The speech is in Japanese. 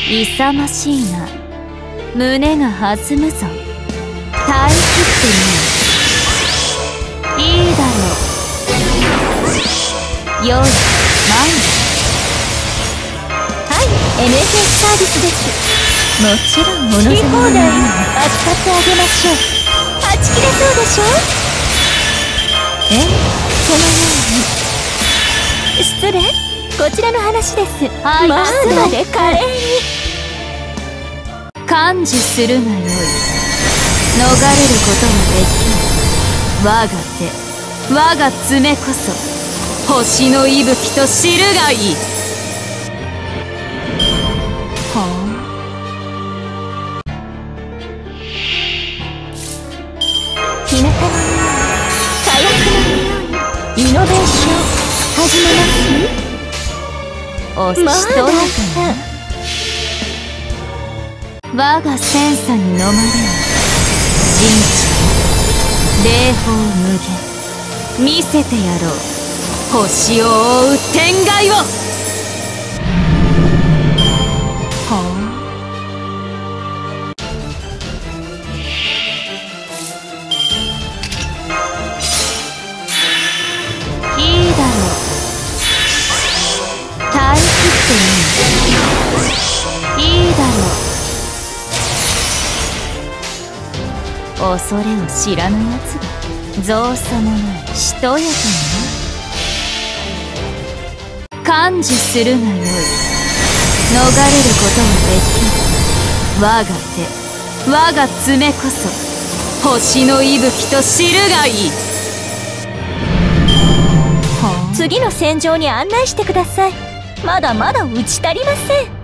勇ましいな。胸が弾むぞ。耐えきってみよう。いいだろう。よい、前に。 はい、NSS サービスです。 もちろんお望み好き放題のように。 扱ってあげましょう。はち切れそうでしょ。 ええ、そのよ失礼、こちらの話です。 はいまだで華麗に。 うに感受するがよい。逃れることができぬ。我が手、我が爪こそ星の息吹と知るがいい。はあ。 日向の匂い、火薬の匂い、イノベーション始めます。 おしとやかな。我がセンサに飲まれる。人知霊峰無限。見せてやろう。星を覆う天外を。はあ。いいだろう。耐えきってみよう。いいだろう。恐れを知らぬやつが造作もないしとやかにな。感受するがよい。逃れることができぬ。我が手、我が爪こそ星の息吹と知るがいい。 次の戦場に案内してください。まだまだ打ち足りません。